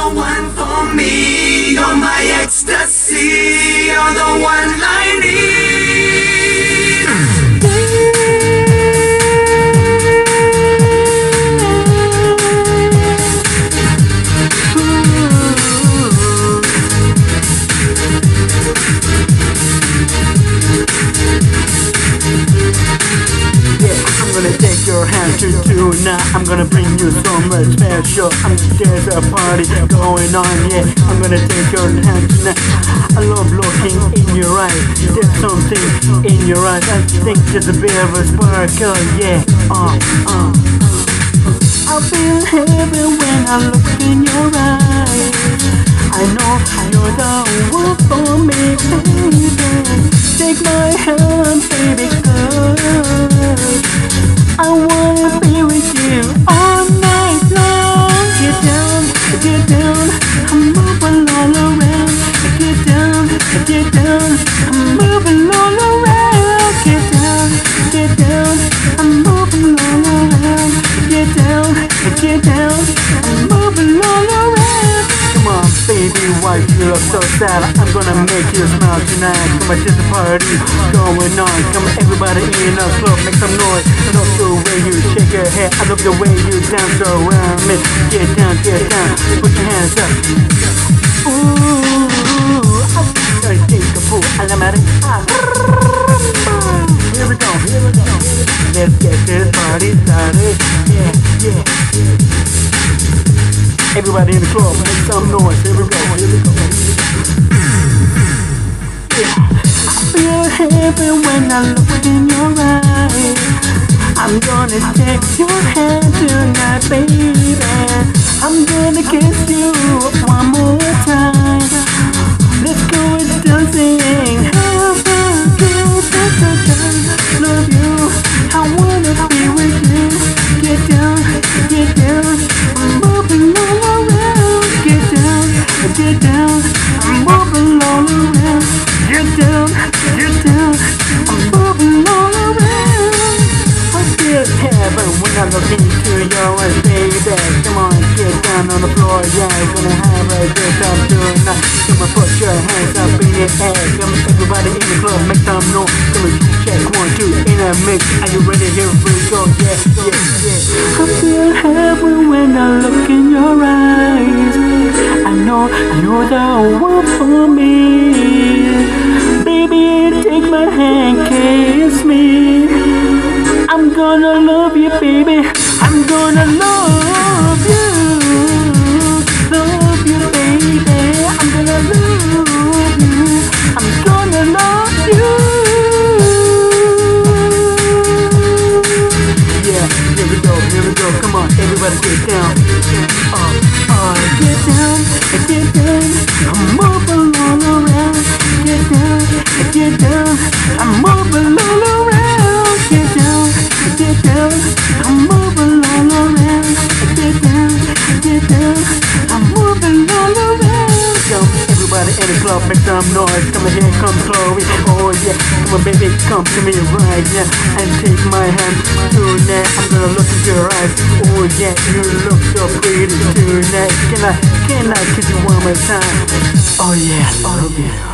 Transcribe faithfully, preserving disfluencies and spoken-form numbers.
the one for me. You're my ecstasy. You're the one I need. I'm gonna take your hand to tonight. I'm gonna bring you so much special. I'm, there's a party going on, yeah. I'm gonna take your hand tonight. I love looking in your eyes. There's something in your eyes. I think there's a bit of a sparkle, yeah. Uh, uh. I feel heavy when I look in your eyes. I know you're the one for me, baby. Take my hand, baby, cause I wanna be with you all night long. Get down, get down, I'm moving all around. Get down, get down, I'm moving all around. Get down, get down, I'm moving all around. Get down, get down, I'm moving all around. Come on, baby, why you look so sad? I'm gonna make you smile tonight. Come on, there's a party going on. Come on, everybody in the club, make some noise. I love the way you shake your head. I love the way you dance around me. Get down, get down, put your hands up. Ooh, I'm gonna take a pool. I'm at it. Here we go, here we go. Let's get this party started. Yeah, yeah. Everybody in the club, make some noise. Here we go, here we go. Yeah. I feel happy when I look in your eyes. I'm gonna take your hand tonight, baby. I'm gonna kiss you one more time. Let's go and dancing. Have a good time. Love you, I wanna be with you. Get down, get down, I'm moving all around. Get down, get down, I'm moving all around. Get down, get down, I'm moving all around. I feel heaven when I look into your eyes, baby. Come on, get down on the floor, yeah. We're gonna have a good time tonight. Come on, put your hands up in the air. Come on, everybody in the club, make some noise. Come on, check one, two, in a mix. Are you ready? Here we go, yeah, yeah, yeah. I feel heaven when I look in your eyes. I know you're the one for me. Baby, take my hand, kiss me. I'm gonna love you, baby. I'm gonna love you. Love you, baby. I'm gonna love you. I'm gonna love you. Yeah, here we go, here we go. Come on, everybody get down. Uh, uh, get down, get down. I'm moving all around. Get down, get down. I'm moving all around. Get down, get down. I'm moving all around. Get down, get down. I'm moving all around. Come, everybody in the club, make some noise. Come here, come Chloe. Oh yeah, come on, baby, come to me right now and take my hand tonight. I'm gonna look into your eyes. Oh yeah, you look so pretty tonight. Can I, can I kiss you one more time? Oh yeah, I love you.